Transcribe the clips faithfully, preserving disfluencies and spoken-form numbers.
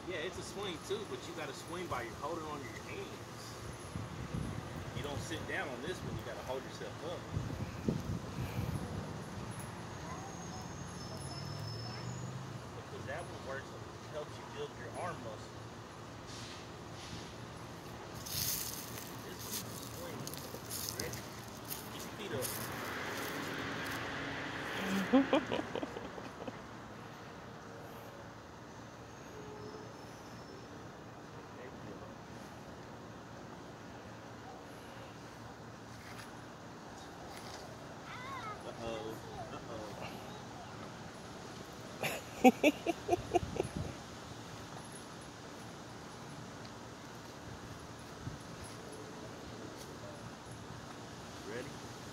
Yeah, it's a swing too, but you gotta swing by your holding on your hands. You don't sit down on this one, you gotta hold yourself up. Because that one works, helps you build your arm muscle. This one is a swing. Ready? Keep your feet up. Uh-oh. Uh-oh. Ready?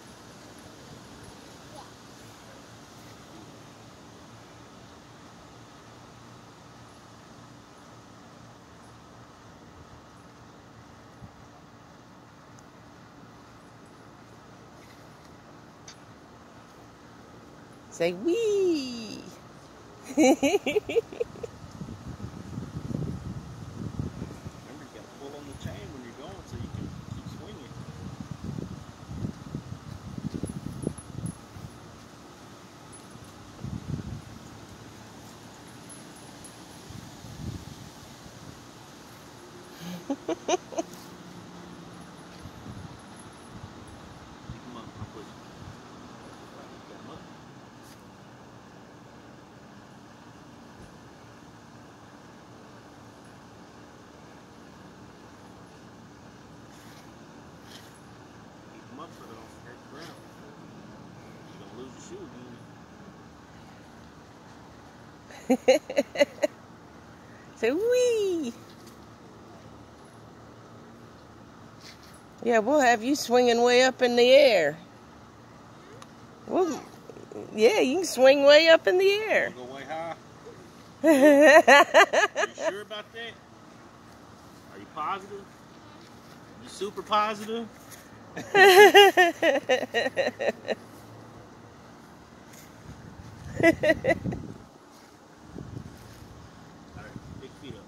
Say wee. Remember, you gotta pull on the chain when you're going so you can keep swinging. Pick them up, I'll push them. Pick them up. Keep them up so they don't hurt the ground. You're gonna lose your shoe again. Say wee. Yeah, we'll have you swinging way up in the air. Well, yeah, you can swing way up in the air. Go way high. You sure about that? Are you positive? You super positive? Alright, big feet up.